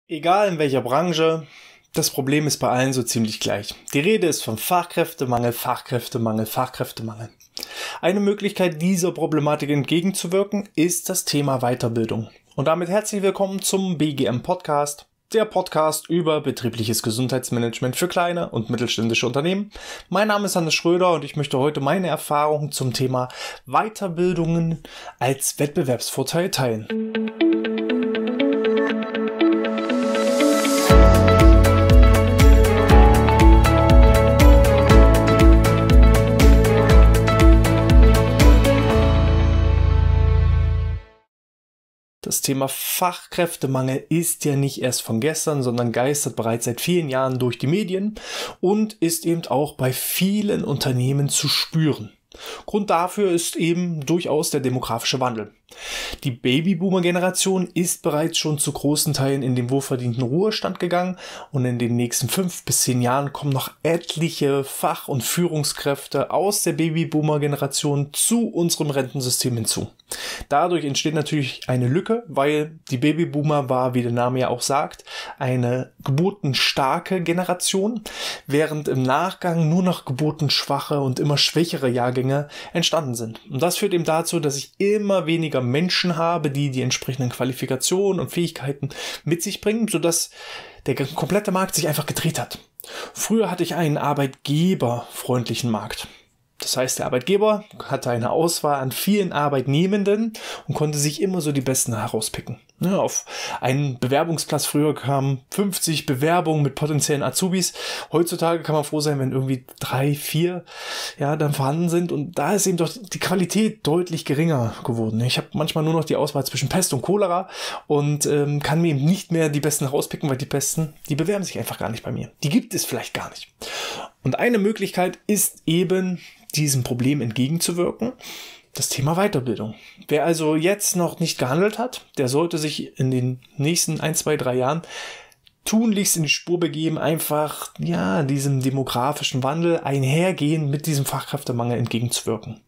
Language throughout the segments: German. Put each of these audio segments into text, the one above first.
Egal in welcher Branche, das Problem ist bei allen so ziemlich gleich. Die Rede ist von Fachkräftemangel, Fachkräftemangel, Fachkräftemangel. Eine Möglichkeit, dieser Problematik entgegenzuwirken, ist das Thema Weiterbildung. Und damit herzlich willkommen zum BGM Podcast, der Podcast über betriebliches Gesundheitsmanagement für kleine und mittelständische Unternehmen. Mein Name ist Hannes Schröder und ich möchte heute meine Erfahrungen zum Thema Weiterbildungen als Wettbewerbsvorteil teilen. Das Thema Fachkräftemangel ist ja nicht erst von gestern, sondern geistert bereits seit vielen Jahren durch die Medien und ist eben auch bei vielen Unternehmen zu spüren. Grund dafür ist eben durchaus der demografische Wandel. Die Babyboomer-Generation ist bereits schon zu großen Teilen in den wohlverdienten Ruhestand gegangen und in den nächsten 5 bis 10 Jahren kommen noch etliche Fach- und Führungskräfte aus der Babyboomer-Generation zu unserem Rentensystem hinzu. Dadurch entsteht natürlich eine Lücke, weil die Babyboomer war, wie der Name ja auch sagt, eine geburtenstarke Generation, während im Nachgang nur noch geburtenschwache und immer schwächere Jahrgänge entstanden sind. Und das führt eben dazu, dass ich immer weniger Menschen habe, die die entsprechenden Qualifikationen und Fähigkeiten mit sich bringen, sodass der komplette Markt sich einfach gedreht hat. Früher hatte ich einen arbeitgeberfreundlichen Markt. Das heißt, der Arbeitgeber hatte eine Auswahl an vielen Arbeitnehmenden und konnte sich immer so die Besten herauspicken. Ja, auf einen Bewerbungsplatz früher kamen 50 Bewerbungen mit potenziellen Azubis. Heutzutage kann man froh sein, wenn irgendwie 3, 4 dann vorhanden sind. Und da ist eben doch die Qualität deutlich geringer geworden. Ich habe manchmal nur noch die Auswahl zwischen Pest und Cholera und kann mir eben nicht mehr die Besten herauspicken, weil die Besten, die bewerben sich einfach gar nicht bei mir. Die gibt es vielleicht gar nicht. Und eine Möglichkeit ist eben, diesem Problem entgegenzuwirken, das Thema Weiterbildung. Wer also jetzt noch nicht gehandelt hat, der sollte sich in den nächsten 1, 2, 3 Jahren tunlichst in die Spur begeben, einfach diesem demografischen Wandel einhergehen, mit diesem Fachkräftemangel entgegenzuwirken.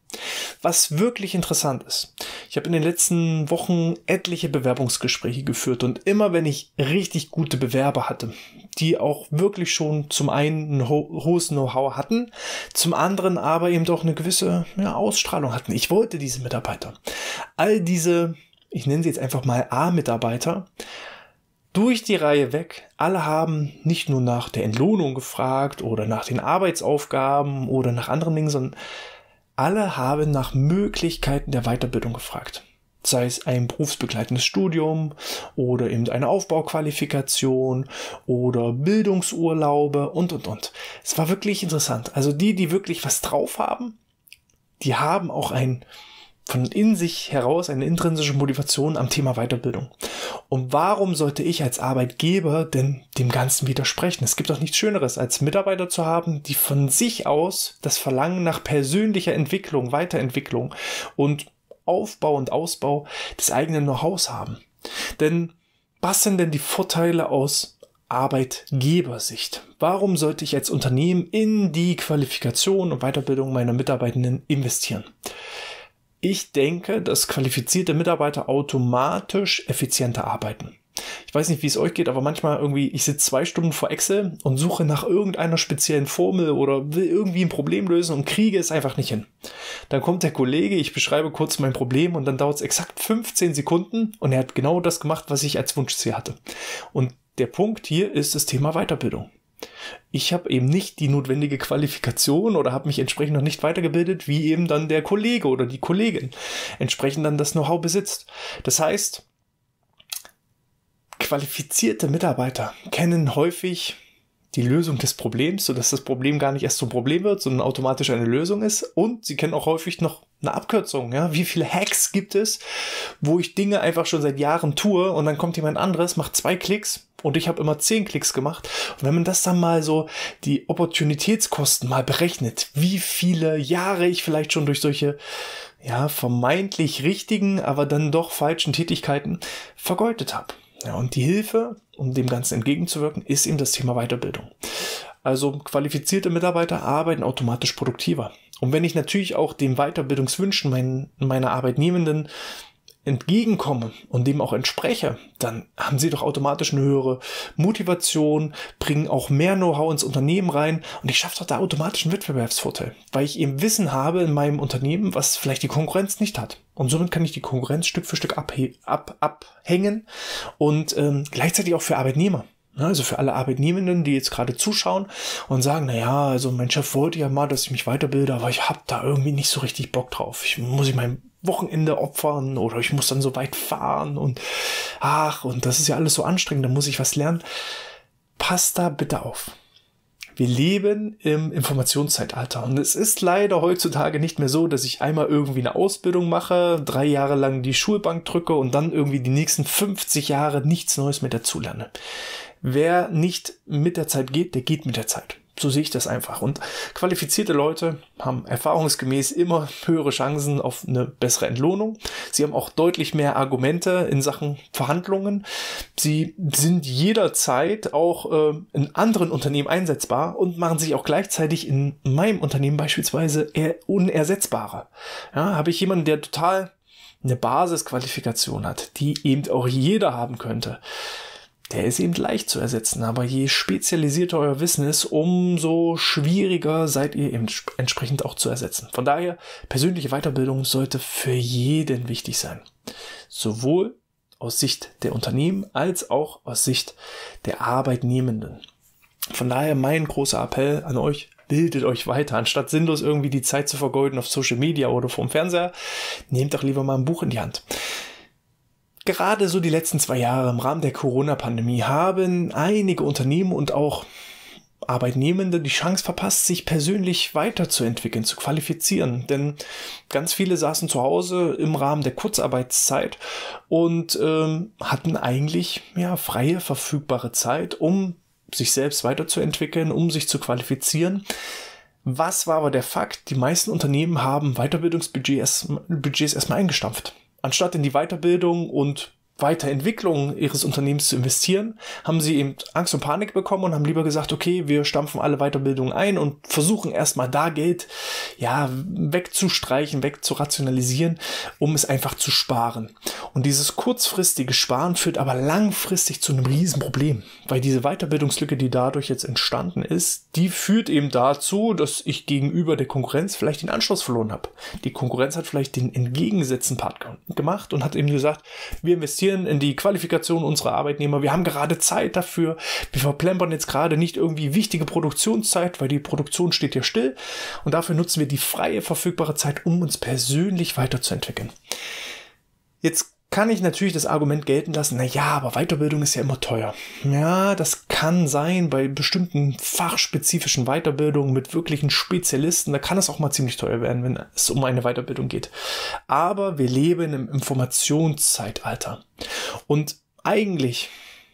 Was wirklich interessant ist, ich habe in den letzten Wochen etliche Bewerbungsgespräche geführt und immer wenn ich richtig gute Bewerber hatte, die auch wirklich schon zum einen ein hohes Know-how hatten, zum anderen aber eben doch eine gewisse Ausstrahlung hatten. Ich wollte diese Mitarbeiter. All diese, ich nenne sie jetzt einfach mal A-Mitarbeiter, durch die Reihe weg, alle haben nicht nur nach der Entlohnung gefragt oder nach den Arbeitsaufgaben oder nach anderen Dingen, sondern alle haben nach Möglichkeiten der Weiterbildung gefragt. Sei es ein berufsbegleitendes Studium oder eben eine Aufbauqualifikation oder Bildungsurlaube und. Es war wirklich interessant. Also die wirklich was drauf haben, die haben auch von in sich heraus eine intrinsische Motivation am Thema Weiterbildung. Und warum sollte ich als Arbeitgeber denn dem Ganzen widersprechen? Es gibt doch nichts Schöneres, als Mitarbeiter zu haben, die von sich aus das Verlangen nach persönlicher Entwicklung, Weiterentwicklung und Aufbau und Ausbau des eigenen Know-hows haben. Denn was sind denn die Vorteile aus Arbeitgebersicht? Warum sollte ich als Unternehmen in die Qualifikation und Weiterbildung meiner Mitarbeitenden investieren? Ich denke, dass qualifizierte Mitarbeiter automatisch effizienter arbeiten. Ich weiß nicht, wie es euch geht, aber manchmal ich sitze 2 Stunden vor Excel und suche nach irgendeiner speziellen Formel oder will irgendwie ein Problem lösen und kriege es einfach nicht hin. Dann kommt der Kollege, ich beschreibe kurz mein Problem und dann dauert es exakt 15 Sekunden und er hat genau das gemacht, was ich als Wunschziel hatte. Und der Punkt hier ist das Thema Weiterbildung. Ich habe eben nicht die notwendige Qualifikation oder habe mich entsprechend noch nicht weitergebildet, wie eben dann der Kollege oder die Kollegin entsprechend dann das Know-how besitzt. Das heißt, qualifizierte Mitarbeiter kennen häufig die Lösung des Problems, sodass das Problem gar nicht erst zum Problem wird, sondern automatisch eine Lösung ist. Und sie kennen auch häufig noch eine Abkürzung. Wie viele Hacks gibt es, wo ich Dinge einfach schon seit Jahren tue und dann kommt jemand anderes, macht 2 Klicks und ich habe immer 10 Klicks gemacht. Und wenn man das dann mal so, die Opportunitätskosten mal berechnet, wie viele Jahre ich vielleicht schon durch solche vermeintlich richtigen, aber dann doch falschen Tätigkeiten vergeudet habe. Ja, und die Hilfe, um dem Ganzen entgegenzuwirken, ist eben das Thema Weiterbildung. Also qualifizierte Mitarbeiter arbeiten automatisch produktiver. Und wenn ich natürlich auch den Weiterbildungswünschen meiner Arbeitnehmenden entgegenkomme und dem auch entspreche, dann haben sie doch automatisch eine höhere Motivation, bringen auch mehr Know-how ins Unternehmen rein und ich schaffe doch da automatisch einen Wettbewerbsvorteil, weil ich eben Wissen habe in meinem Unternehmen, was vielleicht die Konkurrenz nicht hat. Und somit kann ich die Konkurrenz Stück für Stück abhängen und gleichzeitig auch für Arbeitnehmer. Also für alle Arbeitnehmenden, die jetzt gerade zuschauen und sagen, naja, also mein Chef wollte ja mal, dass ich mich weiterbilde, aber ich habe da irgendwie nicht so richtig Bock drauf. Muss ich mein Wochenende opfern oder ich muss dann so weit fahren und das ist ja alles so anstrengend, da muss ich was lernen. Passt da bitte auf. Wir leben im Informationszeitalter und es ist leider heutzutage nicht mehr so, dass ich einmal irgendwie eine Ausbildung mache, 3 Jahre lang die Schulbank drücke und dann irgendwie die nächsten 50 Jahre nichts Neues mehr dazulerne. Wer nicht mit der Zeit geht, der geht mit der Zeit. So sehe ich das einfach. Und qualifizierte Leute haben erfahrungsgemäß immer höhere Chancen auf eine bessere Entlohnung. Sie haben auch deutlich mehr Argumente in Sachen Verhandlungen. Sie sind jederzeit auch in anderen Unternehmen einsetzbar und machen sich auch gleichzeitig in meinem Unternehmen beispielsweise unersetzbarer. Ja, habe ich jemanden, der total eine Basisqualifikation hat, die eben auch jeder haben könnte. Der ist eben leicht zu ersetzen, aber je spezialisierter euer Wissen ist, umso schwieriger seid ihr eben entsprechend auch zu ersetzen. Von daher, persönliche Weiterbildung sollte für jeden wichtig sein. Sowohl aus Sicht der Unternehmen als auch aus Sicht der Arbeitnehmenden. Von daher mein großer Appell an euch, bildet euch weiter. Anstatt sinnlos irgendwie die Zeit zu vergeuden auf Social Media oder vorm Fernseher, nehmt doch lieber mal ein Buch in die Hand. Gerade so die letzten 2 Jahre im Rahmen der Corona-Pandemie haben einige Unternehmen und auch Arbeitnehmende die Chance verpasst, sich persönlich weiterzuentwickeln, zu qualifizieren. Denn ganz viele saßen zu Hause im Rahmen der Kurzarbeitszeit und hatten eigentlich freie, verfügbare Zeit, um sich selbst weiterzuentwickeln, um sich zu qualifizieren. Was war aber der Fakt? Die meisten Unternehmen haben Weiterbildungsbudgets erstmal eingestampft. Anstatt in die Weiterbildung und Weiterentwicklung ihres Unternehmens zu investieren, haben sie eben Angst und Panik bekommen und haben lieber gesagt, okay, wir stampfen alle Weiterbildungen ein und versuchen erstmal da Geld wegzustreichen, wegzurationalisieren, um es einfach zu sparen. Und dieses kurzfristige Sparen führt aber langfristig zu einem Riesenproblem, weil diese Weiterbildungslücke, die dadurch jetzt entstanden ist, die führt eben dazu, dass ich gegenüber der Konkurrenz vielleicht den Anschluss verloren habe. Die Konkurrenz hat vielleicht den entgegengesetzten Part gemacht und hat eben gesagt, wir investieren in die Qualifikation unserer Arbeitnehmer. Wir haben gerade Zeit dafür. Wir verplempern jetzt gerade nicht irgendwie wichtige Produktionszeit, weil die Produktion steht ja still. Und dafür nutzen wir die freie, verfügbare Zeit, um uns persönlich weiterzuentwickeln. Jetzt kann ich natürlich das Argument gelten lassen, aber Weiterbildung ist ja immer teuer. Ja, das kann sein bei bestimmten fachspezifischen Weiterbildungen mit wirklichen Spezialisten. Da kann es auch mal ziemlich teuer werden, wenn es um eine Weiterbildung geht. Aber wir leben im Informationszeitalter. Und eigentlich,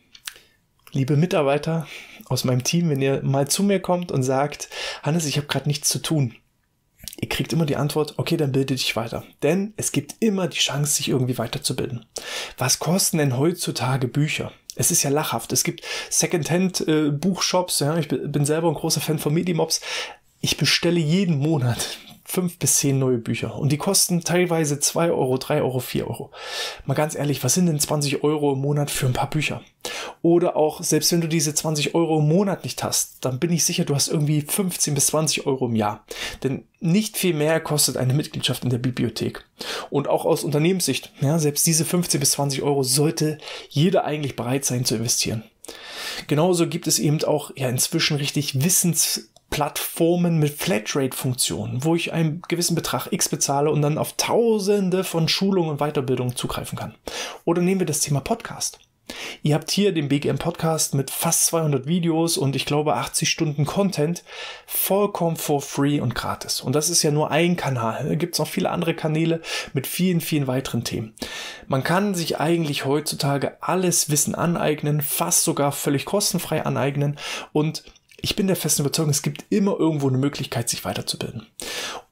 liebe Mitarbeiter aus meinem Team, wenn ihr mal zu mir kommt und sagt, Hannes, ich habe gerade nichts zu tun. Ihr kriegt immer die Antwort, okay, dann bilde dich weiter. Denn es gibt immer die Chance, sich irgendwie weiterzubilden. Was kosten denn heutzutage Bücher? Es ist ja lachhaft. Es gibt Secondhand-Buchshops. Ich bin selber ein großer Fan von Medimobs. Ich bestelle jeden Monat 5 bis 10 neue Bücher. Und die kosten teilweise 2 Euro, 3 Euro, 4 Euro. Mal ganz ehrlich, was sind denn 20 Euro im Monat für ein paar Bücher? Oder auch, selbst wenn du diese 20 Euro im Monat nicht hast, dann bin ich sicher, du hast irgendwie 15 bis 20 Euro im Jahr. Denn nicht viel mehr kostet eine Mitgliedschaft in der Bibliothek. Und auch aus Unternehmenssicht, selbst diese 15 bis 20 Euro sollte jeder eigentlich bereit sein zu investieren. Genauso gibt es eben auch inzwischen richtig Wissensplattformen mit Flatrate-Funktionen, wo ich einen gewissen Betrag X bezahle und dann auf Tausende von Schulungen und Weiterbildungen zugreifen kann. Oder nehmen wir das Thema Podcast. Ihr habt hier den BGM Podcast mit fast 200 Videos und ich glaube 80 Stunden Content vollkommen for free und gratis. Und das ist ja nur ein Kanal. Da gibt es noch viele andere Kanäle mit vielen, vielen weiteren Themen. Man kann sich eigentlich heutzutage alles Wissen aneignen, fast sogar völlig kostenfrei aneignen und ich bin der festen Überzeugung, es gibt immer irgendwo eine Möglichkeit, sich weiterzubilden.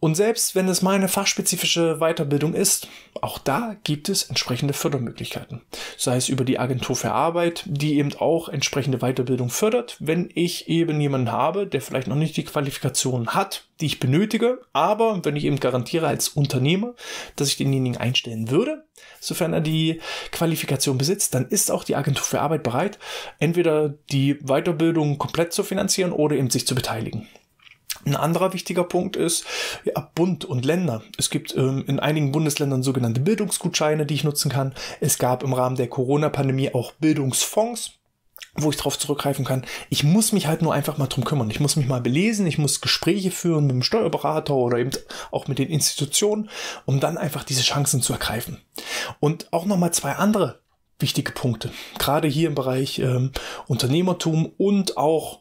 Und selbst wenn es mal eine fachspezifische Weiterbildung ist, auch da gibt es entsprechende Fördermöglichkeiten. Sei es über die Agentur für Arbeit, die eben auch entsprechende Weiterbildung fördert, wenn ich eben jemanden habe, der vielleicht noch nicht die Qualifikation hat, die ich benötige, aber wenn ich eben garantiere als Unternehmer, dass ich denjenigen einstellen würde, sofern er die Qualifikation besitzt, dann ist auch die Agentur für Arbeit bereit, entweder die Weiterbildung komplett zu finanzieren oder eben sich zu beteiligen. Ein anderer wichtiger Punkt ist Bund und Länder. Es gibt in einigen Bundesländern sogenannte Bildungsgutscheine, die ich nutzen kann. Es gab im Rahmen der Corona-Pandemie auch Bildungsfonds, wo ich drauf zurückgreifen kann. Ich muss mich halt nur einfach mal drum kümmern. Ich muss mich mal belesen, ich muss Gespräche führen mit dem Steuerberater oder eben auch mit den Institutionen, um dann einfach diese Chancen zu ergreifen. Und auch nochmal 2 andere wichtige Punkte, gerade hier im Bereich Unternehmertum und auch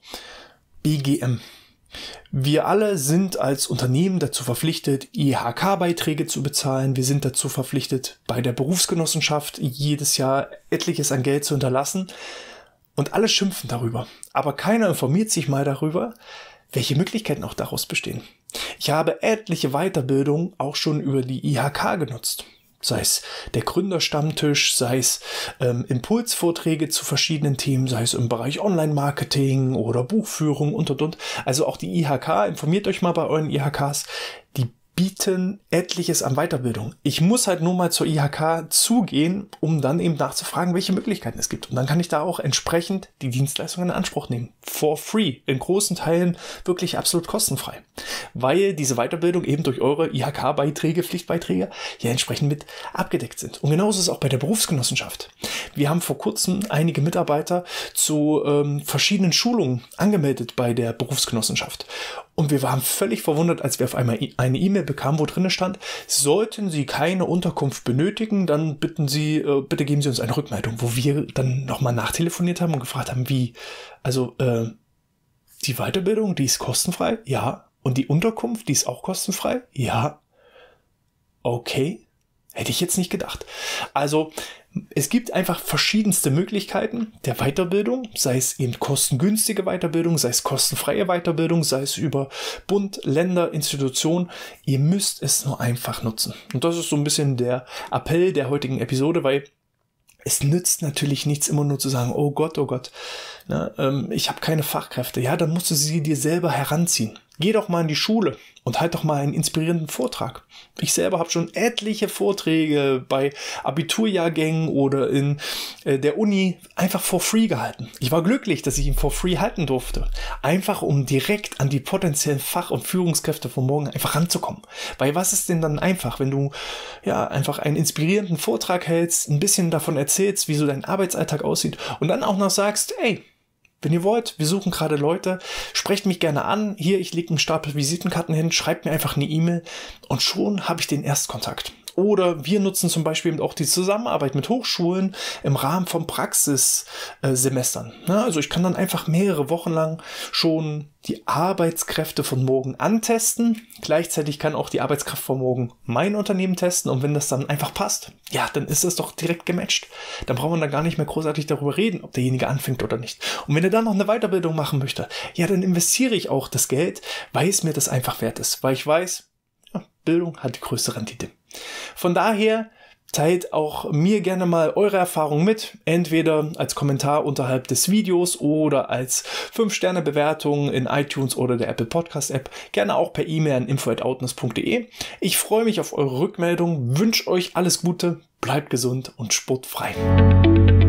BGM. Wir alle sind als Unternehmen dazu verpflichtet, IHK-Beiträge zu bezahlen. Wir sind dazu verpflichtet, bei der Berufsgenossenschaft jedes Jahr etliches an Geld zu hinterlassen. Und alle schimpfen darüber. Aber keiner informiert sich mal darüber, welche Möglichkeiten auch daraus bestehen. Ich habe etliche Weiterbildungen auch schon über die IHK genutzt. Sei es der Gründerstammtisch, sei es Impulsvorträge zu verschiedenen Themen, sei es im Bereich Online-Marketing oder Buchführung und. Also auch die IHK, informiert euch mal bei euren IHKs, die bieten etliches an Weiterbildung. Ich muss halt nur mal zur IHK zugehen, um dann eben nachzufragen, welche Möglichkeiten es gibt. Und dann kann ich da auch entsprechend die Dienstleistungen in Anspruch nehmen. For free. In großen Teilen wirklich absolut kostenfrei. Weil diese Weiterbildung eben durch eure IHK-Beiträge, Pflichtbeiträge ja entsprechend mit abgedeckt sind. Und genauso ist es auch bei der Berufsgenossenschaft. Wir haben vor kurzem einige Mitarbeiter zu verschiedenen Schulungen angemeldet bei der Berufsgenossenschaft. Und wir waren völlig verwundert, als wir auf einmal eine E-Mail bekamen, wo drin stand, sollten Sie keine Unterkunft benötigen, dann bitte geben Sie uns eine Rückmeldung, wo wir dann nochmal nachtelefoniert haben und gefragt haben, wie, also die Weiterbildung, die ist kostenfrei? Ja. Und die Unterkunft, die ist auch kostenfrei? Ja. Okay. Hätte ich jetzt nicht gedacht. Also es gibt einfach verschiedenste Möglichkeiten der Weiterbildung, sei es eben kostengünstige Weiterbildung, sei es kostenfreie Weiterbildung, sei es über Bund, Länder, Institutionen. Ihr müsst es nur einfach nutzen. Und das ist so ein bisschen der Appell der heutigen Episode, weil es nützt natürlich nichts, immer nur zu sagen, oh Gott, ne, ich habe keine Fachkräfte. Ja, dann musst du sie dir selber heranziehen. Geh doch mal in die Schule und halt doch mal einen inspirierenden Vortrag. Ich selber habe schon etliche Vorträge bei Abiturjahrgängen oder in der Uni einfach for free gehalten. Ich war glücklich, dass ich ihn for free halten durfte. Einfach um direkt an die potenziellen Fach- und Führungskräfte von morgen einfach ranzukommen. Weil was ist denn dann einfach, wenn du ja einfach einen inspirierenden Vortrag hältst, ein bisschen davon erzählst, wie so dein Arbeitsalltag aussieht und dann auch noch sagst, ey, wenn ihr wollt, wir suchen gerade Leute, sprecht mich gerne an. Hier, ich lege einen Stapel Visitenkarten hin, schreibt mir einfach eine E-Mail und schon habe ich den Erstkontakt. Oder wir nutzen zum Beispiel auch die Zusammenarbeit mit Hochschulen im Rahmen von Praxissemestern. Also ich kann dann einfach mehrere Wochen lang schon die Arbeitskräfte von morgen antesten. Gleichzeitig kann auch die Arbeitskraft von morgen mein Unternehmen testen. Und wenn das dann einfach passt, ja, dann ist das doch direkt gematcht. Dann braucht man da gar nicht mehr großartig darüber reden, ob derjenige anfängt oder nicht. Und wenn er dann noch eine Weiterbildung machen möchte, ja, dann investiere ich auch das Geld, weil es mir das einfach wert ist. Weil ich weiß, ja, Bildung hat die größte Rendite. Von daher teilt auch mir gerne mal eure Erfahrungen mit, entweder als Kommentar unterhalb des Videos oder als 5-Sterne-Bewertung in iTunes oder der Apple Podcast App, gerne auch per E-Mail an info@outness.de. Ich freue mich auf eure Rückmeldung, wünsche euch alles Gute, bleibt gesund und sportfrei.